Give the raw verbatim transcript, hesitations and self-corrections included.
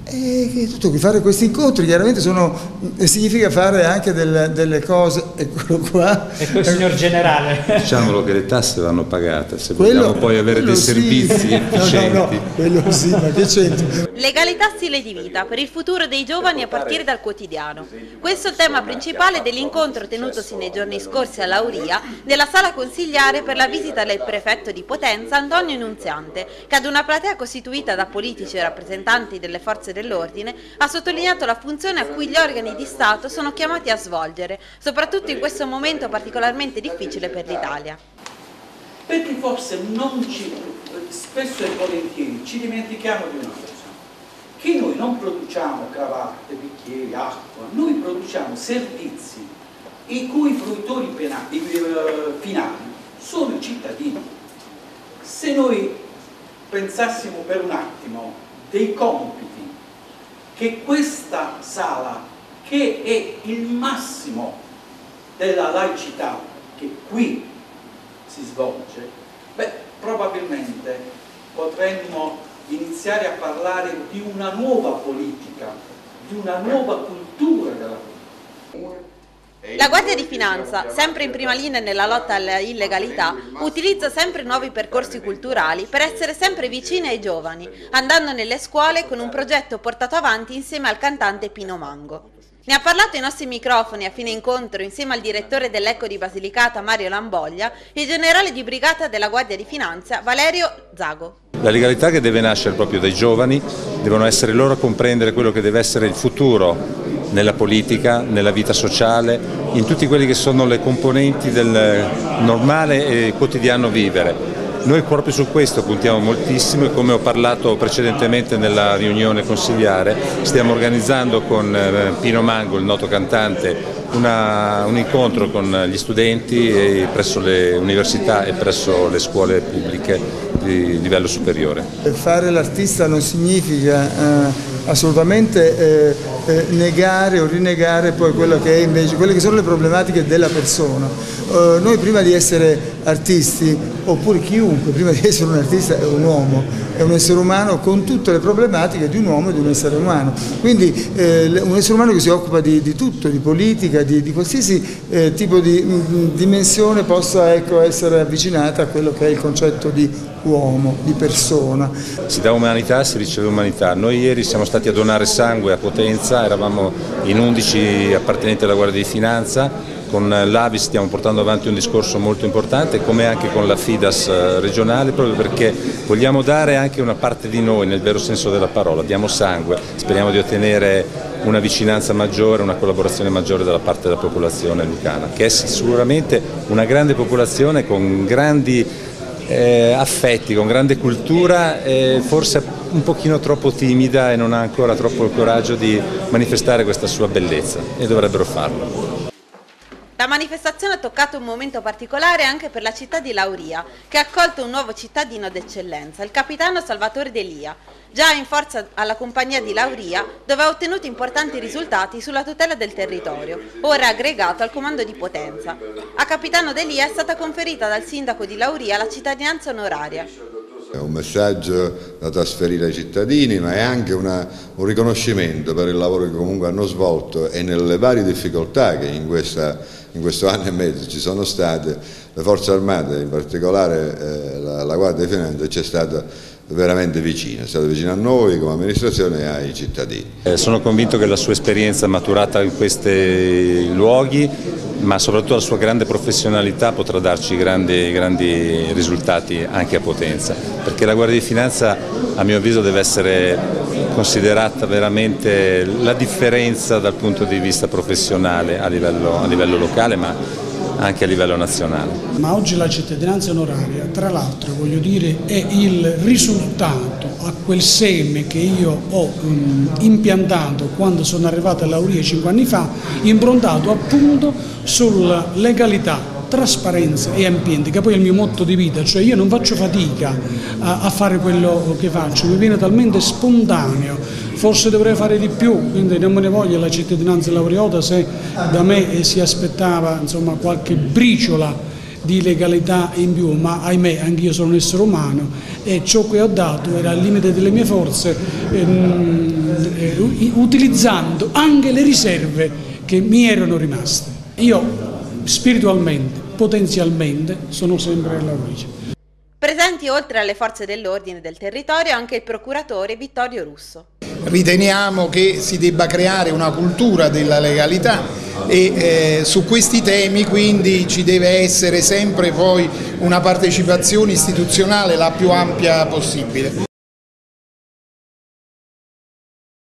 E tutto qui, fare questi incontri chiaramente sono, significa fare anche delle, delle cose, eccolo qua. Ecco il signor generale. Diciamolo che le tasse vanno pagate, se quello, vogliamo poi avere dei sì. servizi efficienti. No, no, no, quello sì, ma che c'entra? Legalità, stile di vita per il futuro dei giovani a partire dal quotidiano. Questo è il tema principale dell'incontro tenutosi nei giorni scorsi a Lauria, nella sala consigliare per la visita del prefetto di Potenza Antonio Nunziante, che ad una platea costituita da politici e rappresentanti delle forze dell'ordine ha sottolineato la funzione a cui gli organi di Stato sono chiamati a svolgere, soprattutto in questo momento particolarmente difficile per l'Italia. Perché forse non ci, spesso e volentieri ci dimentichiamo di una cosa, che noi non produciamo cravatte, bicchieri, acqua, noi produciamo servizi i cui fruitori penali, eh, finali sono i cittadini. Se noi pensassimo per un attimo dei compiti che questa sala, che è il massimo della laicità che qui si svolge, beh, probabilmente potremmo iniziare a parlare di una nuova politica, di una nuova cultura della politica. La Guardia di Finanza, sempre in prima linea nella lotta alla illegalità, utilizza sempre nuovi percorsi culturali per essere sempre vicini ai giovani, andando nelle scuole con un progetto portato avanti insieme al cantante Pino Mango. Ne ha parlato ai nostri microfoni a fine incontro insieme al direttore dell'Ecco di Basilicata Mario Lamboglia e il generale di brigata della Guardia di Finanza Valerio Zago. La legalità che deve nascere proprio dai giovani, devono essere loro a comprendere quello che deve essere il futuro nella politica, nella vita sociale, in tutti quelli che sono le componenti del normale e quotidiano vivere. Noi proprio su questo puntiamo moltissimo e, come ho parlato precedentemente nella riunione consigliare, stiamo organizzando con Pino Mango, il noto cantante, una, un incontro con gli studenti e presso le università e presso le scuole pubbliche di livello superiore. Fare l'artista non significa eh, assolutamente eh, eh, negare o rinnegare poi quello che è invece, quelle che sono le problematiche della persona. Eh, noi prima di essere artisti, oppure chiunque, prima di essere un artista è un uomo, è un essere umano con tutte le problematiche di un uomo e di un essere umano. Quindi eh, un essere umano che si occupa di, di tutto, di politica, di, di qualsiasi eh, tipo di mh, dimensione possa, ecco, essere avvicinata a quello che è il concetto di uomo, di persona. Si dà umanità, si riceve umanità. Noi ieri siamo stati a donare sangue a Potenza, eravamo in undici appartenenti alla Guardia di Finanza. Con l'A V I stiamo portando avanti un discorso molto importante, come anche con la FIDAS regionale, proprio perché vogliamo dare anche una parte di noi, nel vero senso della parola. Diamo sangue, speriamo di ottenere una vicinanza maggiore, una collaborazione maggiore dalla parte della popolazione lucana, che è sicuramente una grande popolazione con grandi eh, affetti, con grande cultura, eh, forse un pochino troppo timida e non ha ancora troppo il coraggio di manifestare questa sua bellezza, e dovrebbero farlo. La manifestazione ha toccato un momento particolare anche per la città di Lauria, che ha accolto un nuovo cittadino d'eccellenza, il capitano Salvatore Delia, già in forza alla compagnia di Lauria, dove ha ottenuto importanti risultati sulla tutela del territorio, ora aggregato al comando di Potenza. A capitano Delia è stata conferita dal sindaco di Lauria la cittadinanza onoraria. È un messaggio da trasferire ai cittadini, ma è anche una, un riconoscimento per il lavoro che comunque hanno svolto, e nelle varie difficoltà che in, questa, in questo anno e mezzo ci sono state. Le forze armate, in particolare eh, la, la Guardia di Finanza, ci è stata veramente vicina, è stata vicina a noi come amministrazione e ai cittadini. Eh, sono convinto che la sua esperienza maturata in questi luoghi, ma soprattutto la sua grande professionalità, potrà darci grandi, grandi risultati anche a Potenza, perché la Guardia di Finanza, a mio avviso, deve essere considerata veramente la differenza dal punto di vista professionale a livello, a livello locale, ma anche a livello nazionale. Ma oggi la cittadinanza onoraria, tra l'altro, voglio dire, è il risultato a quel seme che io ho um, impiantato quando sono arrivato a Lauria cinque anni fa, improntato appunto sulla legalità, trasparenza e ambiente, che poi è il mio motto di vita, cioè io non faccio fatica a, a fare quello che faccio, mi viene talmente spontaneo, forse dovrei fare di più, quindi non me ne voglio la cittadinanza laureata se da me si aspettava, insomma, qualche briciola di legalità in più, ma ahimè anch'io sono un essere umano e ciò che ho dato era al limite delle mie forze. Ehm, eh, utilizzando anche le riserve che mi erano rimaste. Io spiritualmente, potenzialmente, sono sempre a Lauricia. Presenti oltre alle forze dell'ordine del territorio anche il procuratore Vittorio Russo. Riteniamo che si debba creare una cultura della legalità e eh, su questi temi quindi ci deve essere sempre poi una partecipazione istituzionale la più ampia possibile.